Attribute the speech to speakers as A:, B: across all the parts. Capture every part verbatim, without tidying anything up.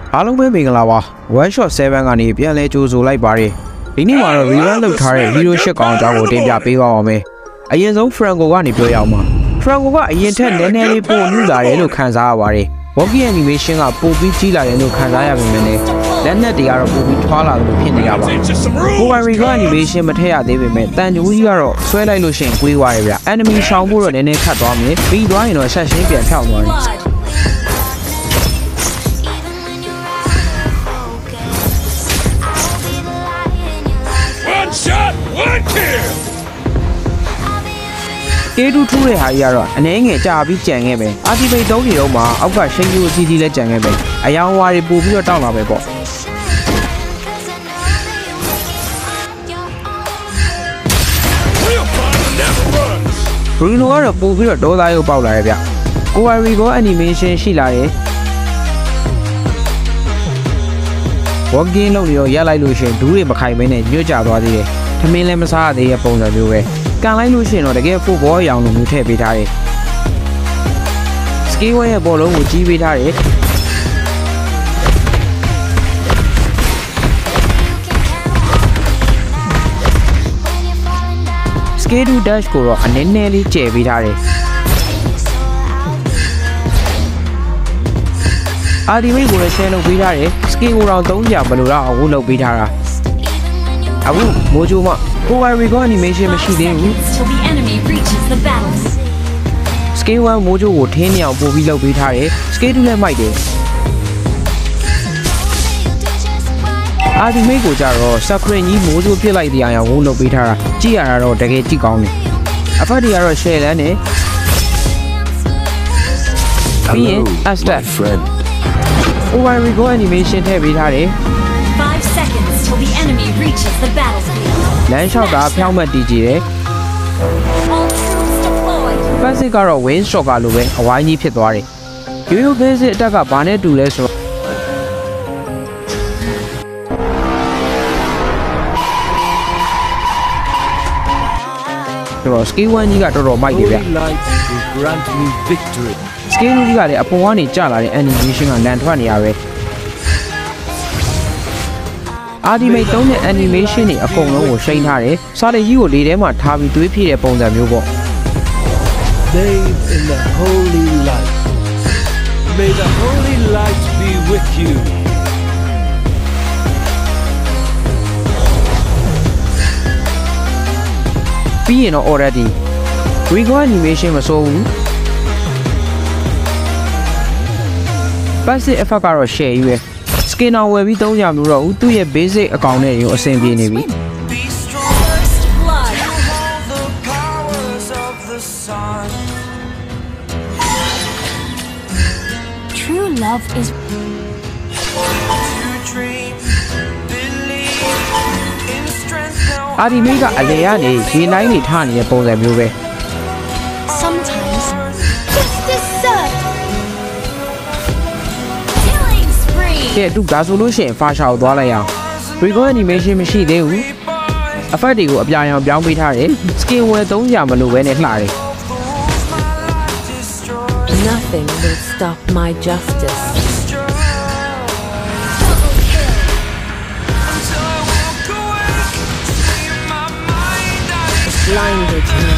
A: အားလုံးပဲမင်္ဂလာပါ one shot seven ကနေပြန်လဲကြိုးဆိုလိုက်ပါတယ်ဒီနေ့မှာတော့ revamp လုပ်ထားတဲ့ hero ရှစ်ကောင်အကြောင်းကိုတင်ပြပေးပါမယ်အရင်ဆုံး Franco ကနေပြောရအောင်ပါ Franco ကအရင်ထက်နည်းနည်းလေးပိုနုလာတယ်လို့ခံစားရပါတယ် walking animation ကပိုပြီးကြီးလာတယ်လို့ခံစားရပေမဲ့လည်းလက်နက်တွေကတော့ပိုပြီးထွားလာတယ်လို့ဖြစ်နေရပါကိုယ်ပိုင် revamp animation မထည့်ရသေးပေမဲ့တန်ကြိုးကြီးကတော့ဆွဲလိုက်လို့ရှိရင်ကွေးသွားတယ်ဗျ enemy ရှောင်ဖို့တော့နည်းနည်းခတ်သွားမယ်ပြီးသွားရင်တော့ဆက်ရှင်းပြန်ဖြောင်းသွားတယ်ကေတူထူးတဲ့ဟာကြီးကတော့အနေငယ်ကြာပြီးကြံခဲ့ပဲအာတီဘိတ်သုံးနေတော့မှအောက်ကရှိန်ကျိုးအစီအစီလဲကြံခဲ့ပဲအယောင်ဝါတွေပို့ပြီးတော့တောက်လာပဲပေါ့ဘရူနိုကတော့ပို့ပြီးတော့ဒေါသရုပ်ပေါက်လာရဲ့ဗျကိုဝါရီဘောအနီမေးရှင်းရှိလာတယ် walking လုပ်နေတော့ရက်လိုက်လို့ရှိရင်ဒူးတွေမခိုင်မင်းနဲ့ညွတ်ကြသွားသေးတယ်ထမင်းလည်းမစားရသေးတဲ့ပုံစံမျိုးပဲကန်လိုက်လို့ရှိရင်တော့တကယ် football အရောင်လိုမျိုးထည့်ပေးထားတယ် skill ဝဲရဲ့ဘောလုံးကိုကြီးပေးထားတယ် skill to dash ကိုတော့အနည်းနည်းလေးကျယ်ပေးထားတယ် အာဒီမိတ်ကိုလည်း share လုပ်ပေးထားတယ် skill ကိုတော့သုံးကြမလို့တော့အခုလုပ်ပေးထားတာအခုမိုးချိုမကိုဝါရီကော animation မရှိသေးဘူး skill one မိုးချိုကိုထင်းနေအောင်ပို့ပြီးလုပ်ပေးထားတယ် skill two လည်းမိုက်တယ်အာဒီမိတ်ကိုကြတော့ screen ကြီးမိုးချိုပြစ်လိုက်တဲ့အရာကိုလုပ်ပေးထားတာကြည့်ရတာတော့တကယ်ကြည့်ကောင်းတယ်အဖက်တွေကတော့ share လန်းတယ်ပြီးရင် asset friend ကိုဝါရီကော animation ထည့်ပေးထားတယ်
B: five seconds till the enemy reaches the battlefield
A: လမ်းလျှောက်တာဖြောင်းမှတ်တည်ကြည့်တယ် basic ကတော့ win shot ကလိုပဲအဝိုင်းကြီးဖြစ်သွားတယ်ရိုးရိုး basic အတက်ကဘာနဲ့တူလဲဆိုတော့ skill one ကြီးကတော်တော်မိုက်တယ်ဗျ skill two ကြီးကလည်းအပေါ်ကနေကျလာတဲ့ animation ကလန်ထွက်နေရပဲအာဒီမိတ်သုံးတဲ့ animation တွေအကုန်လုံးကိုရှိန်ထားတယ်စာလေးကြီးကိုလေထဲမှာထားပြီးတွေးပြတဲ့ပုံစံမျိုးပေါ့
C: Bathe in the holy light. May the holy light be with you.
A: ပြီးရင်တော့ already recall animation မစိုးဘူး basic effect ကတော့ share ကြီးပဲ skinner ဝယ်ပြီးသုံးကြမလို့တော့ဘူးသူ့ရဲ့ basic အကောင့်နဲ့ရောအဆင်ပြေနေပြီ
B: True love is
A: အာဒီမိတ်ကအလေကနေရေနိုင်နေထနေတဲ့ပုံစံမျိုးပဲ
B: sometimes just as such killing spree
A: ကဲသူဒါဆိုလို့ရှိရင် far shot သွားလိုက်အောင် recall animation မရှိသေးဘူး effect တွေကိုအပြာရောင်ပြောင်းပေးထားတယ် skin ဝယ်သုံးကြမလို့ပဲနဲ့လှတယ်
D: Nothing will stop my justice. Blinded me.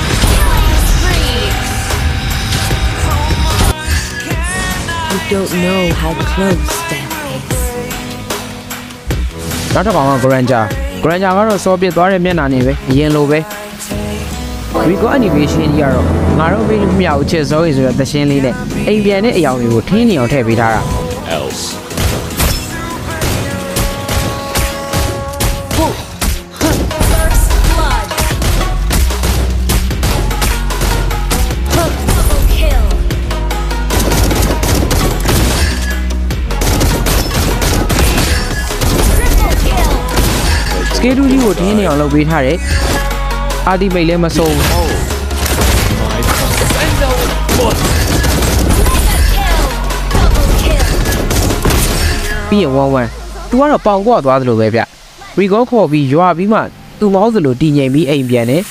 D: You don't know how close death is.
A: နောက်တစ်ကောင်က Granger Granger ကတော့စောပြစ်သွားတဲ့မျက်နှာနေပဲအရင်လိုပဲ recall animation ကြီးကတော့ငါတို့မေးလို့မရဘူးချစ်စိုးရေဆိုတော့သရှင်းလေးနဲ့အိမ်ပြန်တဲ့အယောင်တွေကိုထင်းနေအောင်ထည့်ပေးထားတာ
C: Else.
B: first blood double kill triple kill
A: skill two ကြီးကိုထင်းနေအောင်လုပ်ပေးထားတယ်အာဒီမိတ်လည်းမဆုံးဘူး ပြီးရင် one one သူကတော့ပေါင်ကွာသွားသလိုပဲဗျ recall ခေါ်ပြီးရွာပြီးမှသူမောင်းသလိုတည်ငြိမ်ပြီးအိမ်ပြန်တယ်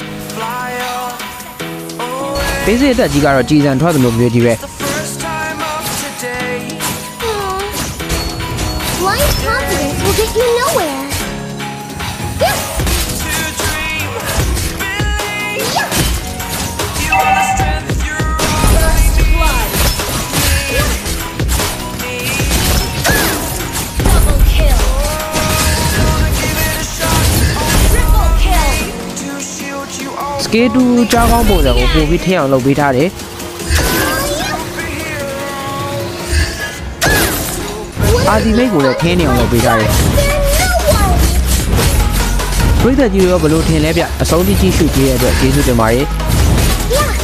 A: basic အတက်ကြီးကတော့ကြည်စံထွက်သလိုမျိုးကြီးပဲ
E: confidence will get you nowhere.
B: First blood. Double kill. Triple kill.
A: Scale တူကြားကောင်းပုံစံကိုပို့ပြီးထည့်အောင်လုပ်ပေးထားတယ် Ultimate ကိုလည်းထင်းနေအောင်လုပ်ပေးထားတယ် ပရိသတ်ကြီးရောဘယ်လိုထင်လဲဗျအဆုံးထိကြည့်ရှုကြည့်ရတဲ့အတွက်ကျေးဇူးတင်ပါတယ်
E: Yeah.